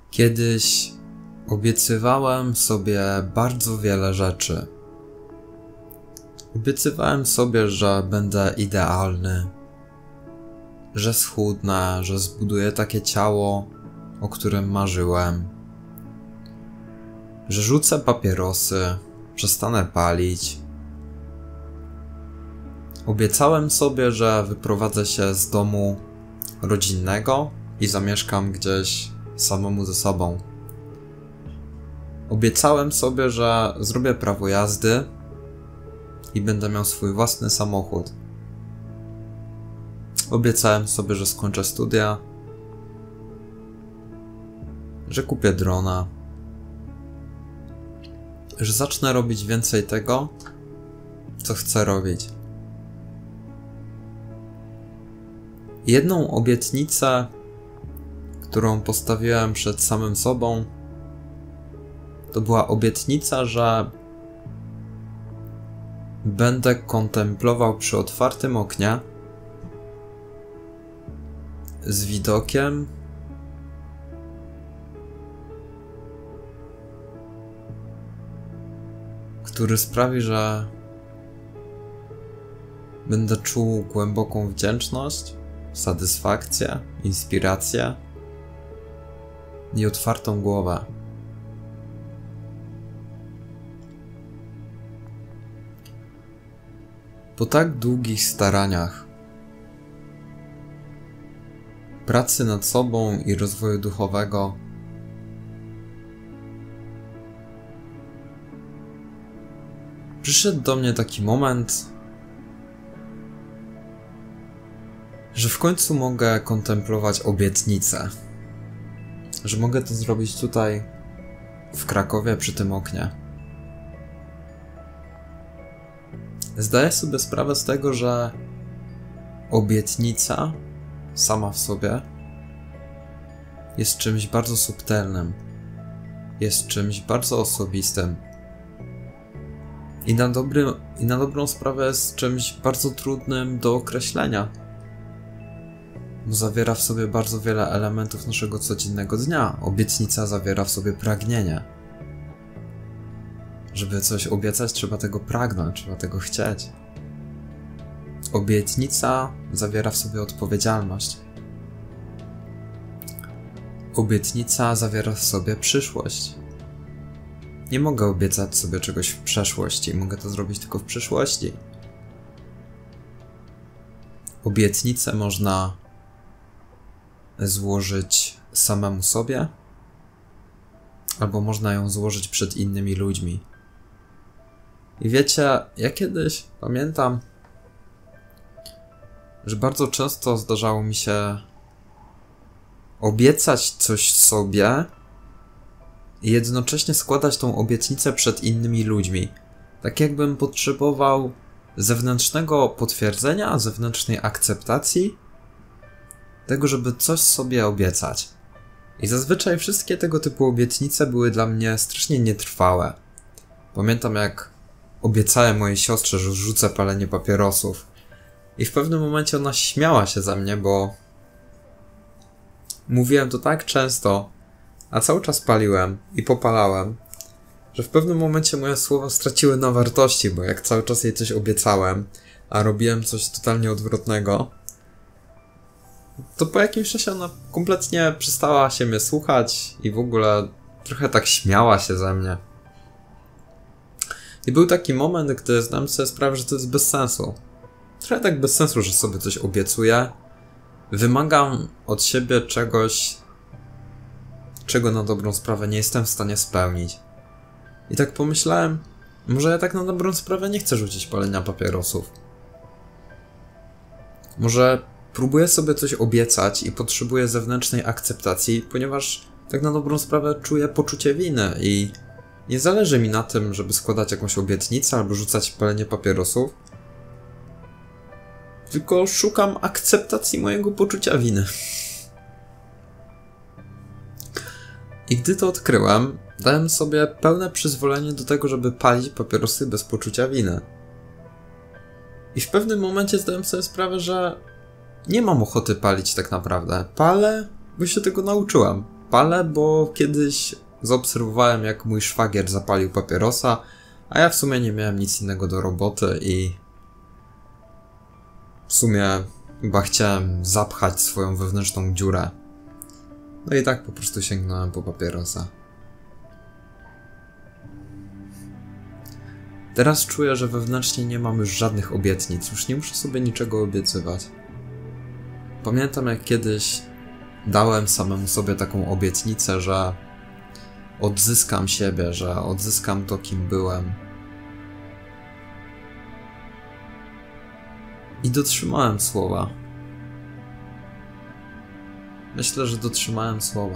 Kiedyś obiecywałem sobie bardzo wiele rzeczy. Obiecywałem sobie, że będę idealny, że schudnę, że zbuduję takie ciało, o którym marzyłem, że rzucę papierosy, przestanę palić. Obiecałem sobie, że wyprowadzę się z domu rodzinnego i zamieszkam gdzieś samemu ze sobą. Obiecałem sobie, że zrobię prawo jazdy i będę miał swój własny samochód. Obiecałem sobie, że skończę studia, że kupię drona, że zacznę robić więcej tego, co chcę robić. Jedną obietnicę, którą postawiłem przed samym sobą, to była obietnica, że będę kontemplował przy otwartym oknie z widokiem który sprawi, że będę czuł głęboką wdzięczność, satysfakcję, inspirację i otwartą głowę. Po tak długich staraniach, pracy nad sobą i rozwoju duchowego, przyszedł do mnie taki moment, że w końcu mogę kontemplować obietnicę, że mogę to zrobić tutaj w Krakowie przy tym oknie. Zdaję sobie sprawę z tego, że obietnica sama w sobie jest czymś bardzo subtelnym, jest czymś bardzo osobistym i na dobrą sprawę jest czymś bardzo trudnym do określenia. Zawiera w sobie bardzo wiele elementów naszego codziennego dnia. Obietnica zawiera w sobie pragnienie. Żeby coś obiecać, trzeba tego pragnąć, trzeba tego chcieć. Obietnica zawiera w sobie odpowiedzialność. Obietnica zawiera w sobie przyszłość. Nie mogę obiecać sobie czegoś w przeszłości, mogę to zrobić tylko w przyszłości. Obietnicę można złożyć samemu sobie, albo można ją złożyć przed innymi ludźmi. I wiecie, ja kiedyś pamiętam, że bardzo często zdarzało mi się obiecać coś sobie i jednocześnie składać tą obietnicę przed innymi ludźmi. Tak jakbym potrzebował zewnętrznego potwierdzenia, zewnętrznej akceptacji tego, żeby coś sobie obiecać. I zazwyczaj wszystkie tego typu obietnice były dla mnie strasznie nietrwałe. Pamiętam, jak obiecałem mojej siostrze, że rzucę palenie papierosów. I w pewnym momencie ona śmiała się ze mnie, bo mówiłem to tak często, a cały czas paliłem i popalałem, że w pewnym momencie moje słowa straciły na wartości, bo jak cały czas jej coś obiecałem, a robiłem coś totalnie odwrotnego, to po jakimś czasie ona kompletnie przestała się mnie słuchać i w ogóle trochę tak śmiała się ze mnie. I był taki moment, gdy zdałem sobie sprawę, że to jest bez sensu. Trochę tak bez sensu, że sobie coś obiecuję. Wymagam od siebie czegoś, czego na dobrą sprawę nie jestem w stanie spełnić. I tak pomyślałem, może ja tak na dobrą sprawę nie chcę rzucić palenia papierosów. Może próbuję sobie coś obiecać i potrzebuję zewnętrznej akceptacji, ponieważ tak na dobrą sprawę czuję poczucie winy i nie zależy mi na tym, żeby składać jakąś obietnicę albo rzucać palenie papierosów, tylko szukam akceptacji mojego poczucia winy. I gdy to odkryłem, dałem sobie pełne przyzwolenie do tego, żeby palić papierosy bez poczucia winy. I w pewnym momencie zdałem sobie sprawę, że nie mam ochoty palić tak naprawdę. Palę, bo się tego nauczyłem. palę, bo kiedyś zaobserwowałem, jak mój szwagier zapalił papierosa, a ja w sumie nie miałem nic innego do roboty i w sumie chyba chciałem zapchać swoją wewnętrzną dziurę. No i tak po prostu sięgnąłem po papierosa. Teraz czuję, że wewnętrznie nie mam już żadnych obietnic, już nie muszę sobie niczego obiecywać. Pamiętam, jak kiedyś dałem samemu sobie taką obietnicę, że odzyskam siebie, że odzyskam to, kim byłem. I dotrzymałem słowa. Myślę, że dotrzymałem słowa.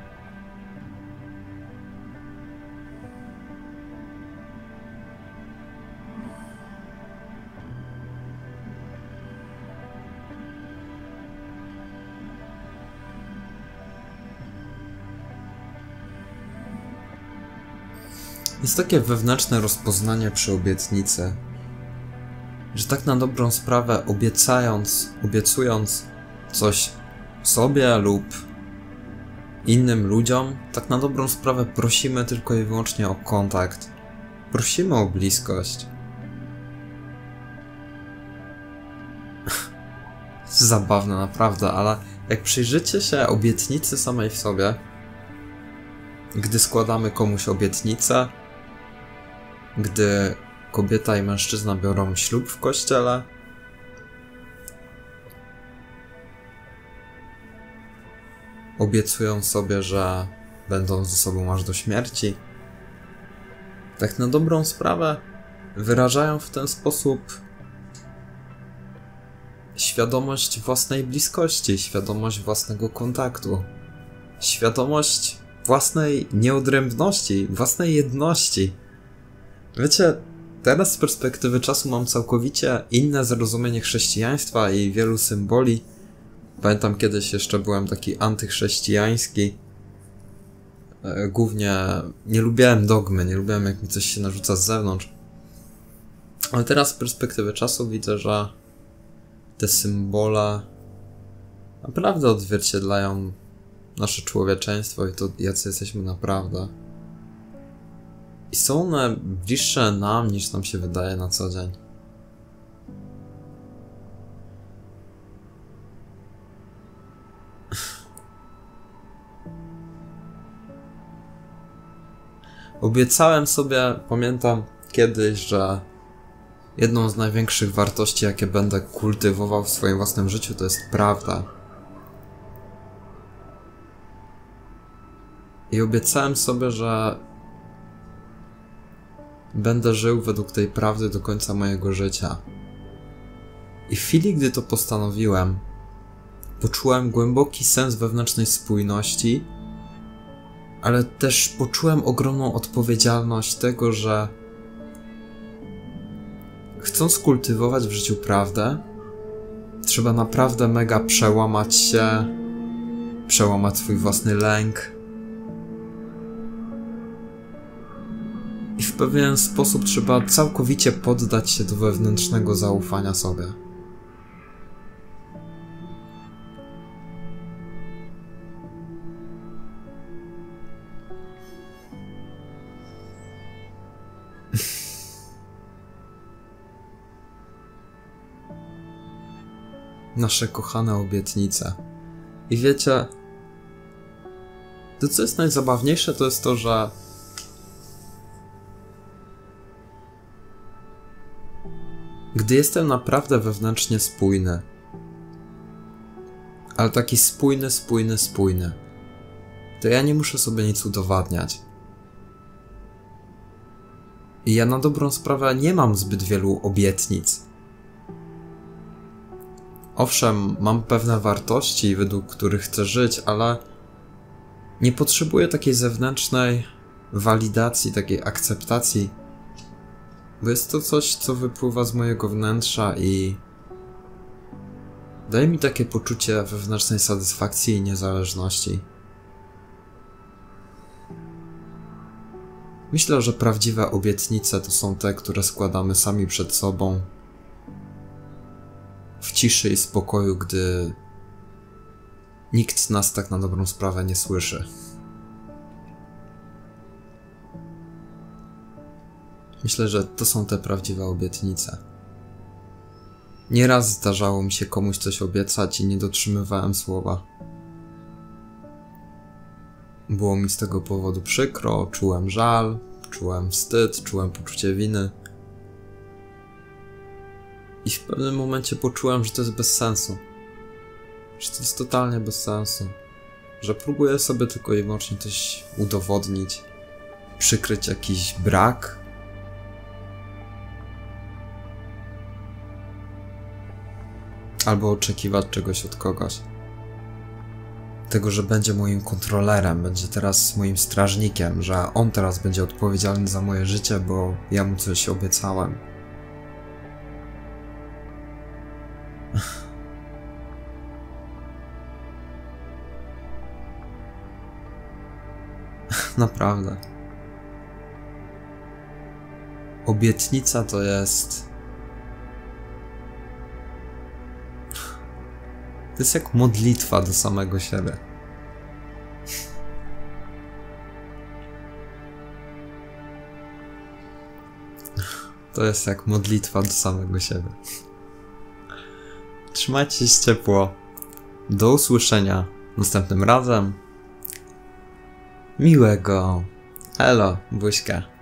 Jest takie wewnętrzne rozpoznanie przy obietnicy, że tak na dobrą sprawę obiecując coś sobie lub innym ludziom, tak na dobrą sprawę prosimy tylko i wyłącznie o kontakt. Prosimy o bliskość. Zabawne naprawdę, ale jak przyjrzycie się obietnicy samej w sobie, gdy składamy komuś obietnicę, gdy kobieta i mężczyzna biorą ślub w kościele, obiecują sobie, że będą ze sobą aż do śmierci, tak na dobrą sprawę wyrażają w ten sposób świadomość własnej bliskości, świadomość własnego kontaktu, świadomość własnej nieodrębności, własnej jedności. Wiecie, teraz z perspektywy czasu mam całkowicie inne zrozumienie chrześcijaństwa i wielu symboli. Pamiętam, kiedyś jeszcze byłem taki antychrześcijański. Głównie nie lubiałem dogmy, nie lubiałem, jak mi coś się narzuca z zewnątrz. Ale teraz z perspektywy czasu widzę, że te symbole naprawdę odzwierciedlają nasze człowieczeństwo i to, jacy jesteśmy naprawdę. I są one bliższe nam, niż nam się wydaje na co dzień. Obiecałem sobie, pamiętam kiedyś, że jedną z największych wartości, jakie będę kultywował w swoim własnym życiu, to jest prawda. I obiecałem sobie, że będę żył według tej prawdy do końca mojego życia. I w chwili, gdy to postanowiłem, poczułem głęboki sens wewnętrznej spójności, ale też poczułem ogromną odpowiedzialność tego, że chcąc kultywować w życiu prawdę, trzeba naprawdę mega przełamać się, przełamać swój własny lęk i w pewien sposób trzeba całkowicie poddać się do wewnętrznego zaufania sobie. Nasze kochane obietnice. I wiecie, to co jest najzabawniejsze, to jest to, że gdy jestem naprawdę wewnętrznie spójny, ale taki spójny, to ja nie muszę sobie nic udowadniać. I ja na dobrą sprawę nie mam zbyt wielu obietnic. Owszem, mam pewne wartości, według których chcę żyć, ale nie potrzebuję takiej zewnętrznej walidacji, takiej akceptacji, bo jest to coś, co wypływa z mojego wnętrza i daje mi takie poczucie wewnętrznej satysfakcji i niezależności. Myślę, że prawdziwe obietnice to są te, które składamy sami przed sobą, w ciszy i spokoju, gdy nikt nas tak na dobrą sprawę nie słyszy. Myślę, że to są te prawdziwe obietnice. Nieraz zdarzało mi się komuś coś obiecać i nie dotrzymywałem słowa. Było mi z tego powodu przykro, czułem żal, czułem wstyd, czułem poczucie winy. I w pewnym momencie poczułem, że to jest bez sensu. Że to jest totalnie bez sensu. Że próbuję sobie tylko i wyłącznie coś udowodnić, przykryć jakiś brak. Albo oczekiwać czegoś od kogoś. Tego, że będzie moim kontrolerem, będzie teraz moim strażnikiem, że on teraz będzie odpowiedzialny za moje życie, bo ja mu coś obiecałem. Naprawdę. Obietnica to jest... To jest jak modlitwa do samego siebie. To jest jak modlitwa do samego siebie. Trzymajcie się ciepło. Do usłyszenia następnym razem. Miłego. Elo, buźka.